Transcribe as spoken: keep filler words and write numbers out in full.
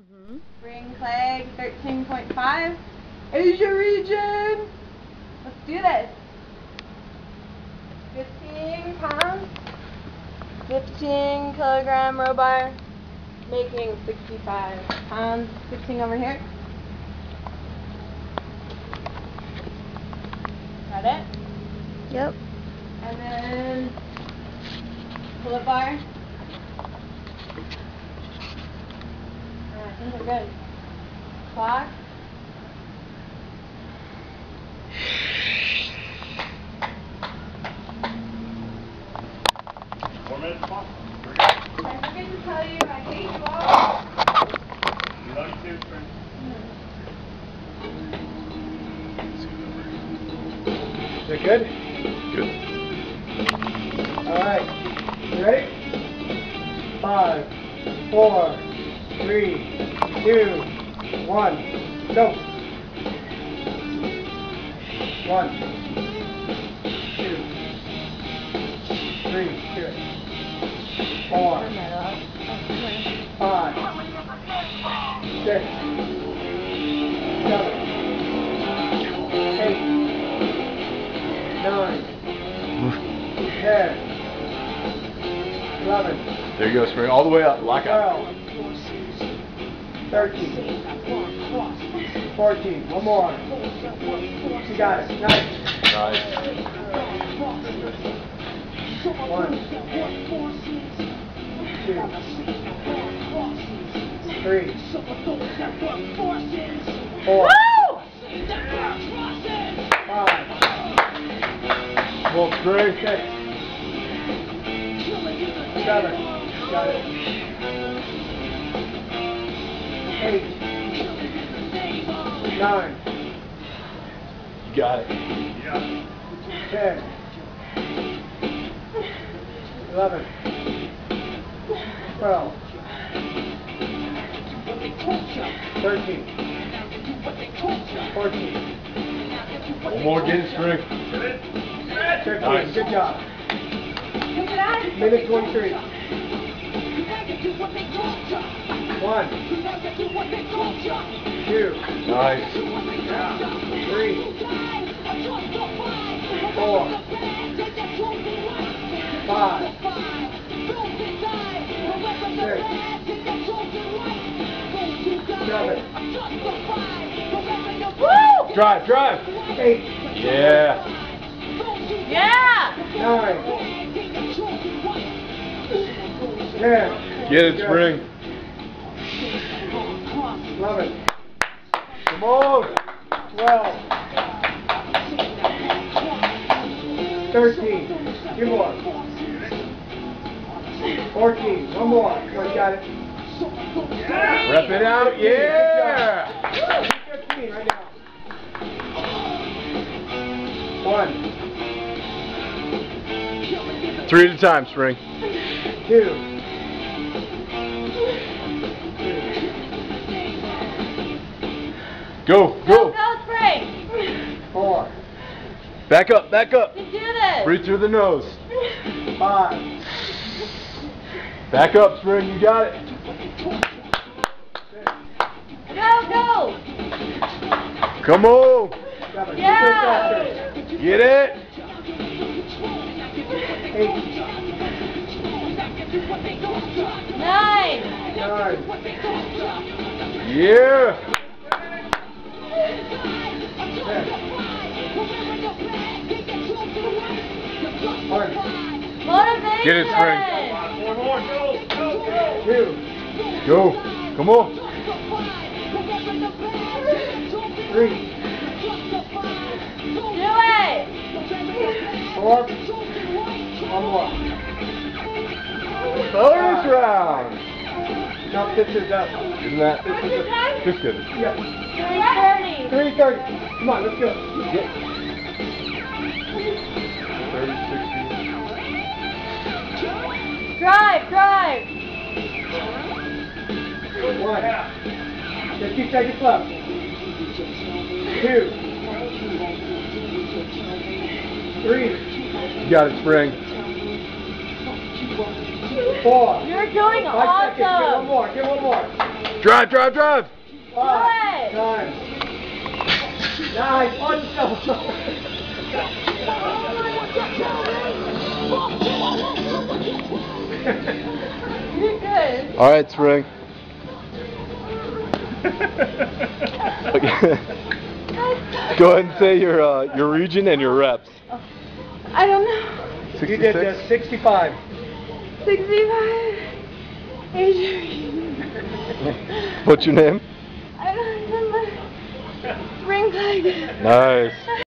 Mm-hmm. Spring Clegg thirteen point five. Asia region. Let's do this. fifteen pounds. fifteen kilogram row bar. Making sixty-five pounds. fifteen over here. Got it? Yep. And then pull up bar. Alright, I think we're good. Clock. Four minutes clock. I forget to tell you I hate you all. We love you too, friend. Is it good? Good. Alright. You ready? Five, four, three, two, one, go. One, two, three, two, four, five, six, seven, eight, nine, ten, eleven, There you go, Spring. All the way up. Lock out. twelve, thirteen, fourteen. One more. You got it. Nice. Nice. One, two, three, four, five, Come on, Spring. six, seven. Got it. Eight, nine, You got it. ten, eleven, twelve, thirteen, fourteen, One more, get it, Spring. fifteen. Nice. Good job. Minute twenty-three. One, two, Nice. three, four, five, six, seven, Woo! Drive, drive. eight, Yeah. Yeah! nine, ten. Get it, Spring. eleven, Come on. twelve, thirteen. Two more. fourteen. One more. Come on, you got it. Rep it out. Yeah. fifteen right now. One, Three at a time, Spring. two, Go, Go, go. go, Spring! four, Back up, back up. You can do this! Breathe through the nose. five, Back up, Spring. You got it. Go, go! Come on. seven. Yeah. Get it. Eight, Nine! nine, Yeah. ten, one, Motivation! Get it, Spring. two, Go. Come on. three, Do it! four, one more. Bonus round. No, this is up. Isn't that? How many times? Just kidding. Yeah, three thirty. three thirty. Come on, let's go. Get. thirty, sixty. Drive, drive! One. fifty seconds left. Two. Three. You got it, Spring. Four. You're doing Five seconds. Get one awesome! more. Get one more. Drive, drive, drive. Five. Do Nine. Nine. On yourself. You're good. All right, Spring. Okay. Go ahead and say your uh, your region and your reps. I don't know. You did uh, sixty-five. sixty-five. Asia region. What's your name? I don't remember. Spring flag. Nice.